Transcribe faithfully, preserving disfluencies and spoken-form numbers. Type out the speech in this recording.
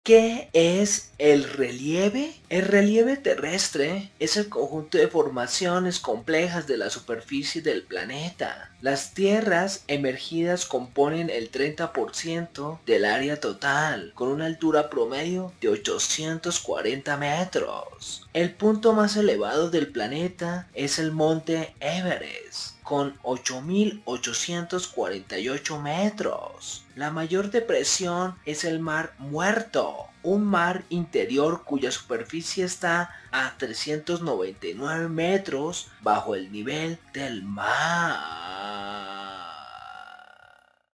¿Qué es el relieve? El relieve terrestre es el conjunto de formaciones complejas de la superficie del planeta. Las tierras emergidas componen el treinta por ciento del área total, con una altura promedio de ochocientos cuarenta metros. El punto más elevado del planeta es el monte Everest, con ocho mil ochocientos cuarenta y ocho metros. La mayor depresión es el Mar Muerto, un mar interior cuya superficie está a trescientos noventa y nueve metros bajo el nivel del mar.